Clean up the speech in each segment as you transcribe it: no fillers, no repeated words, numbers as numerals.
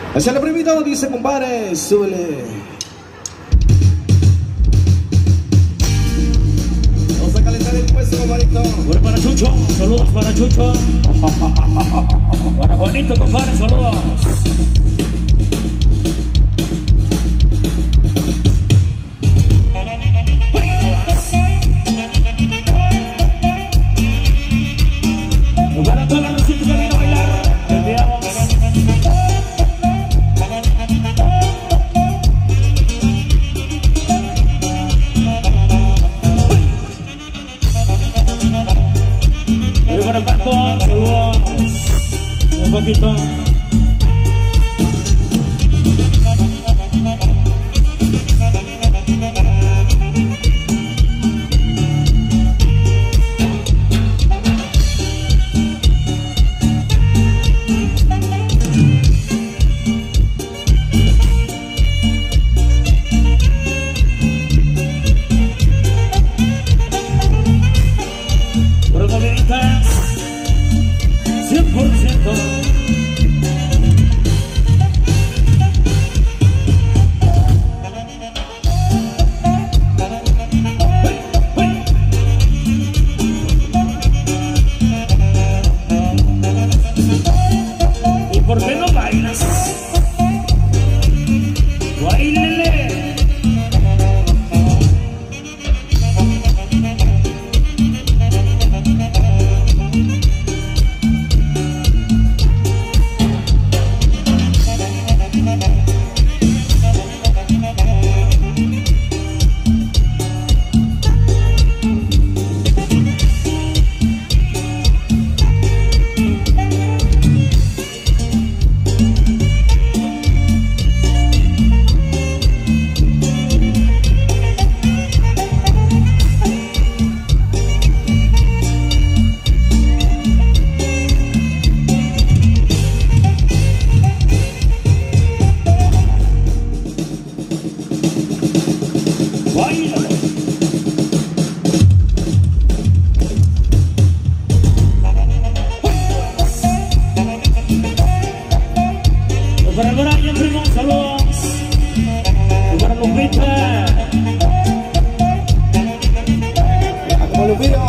Hacia el primito dice, compadre, súbele. Vamos a calentar el puesto, compadrito. Bueno, para Chucho, saludos para Chucho. Para Juanito, compadre, saludos. Para toda la música que viene a bailar, te enviamos. Y para el Paco, saludos. Un poquito. Protagonistas 100%. ¿Y por qué no bailas? ¡Báilele! Para Brian, primo, saludos. Para Lupita. Como Lupillo.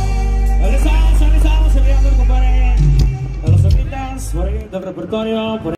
Del repertorio.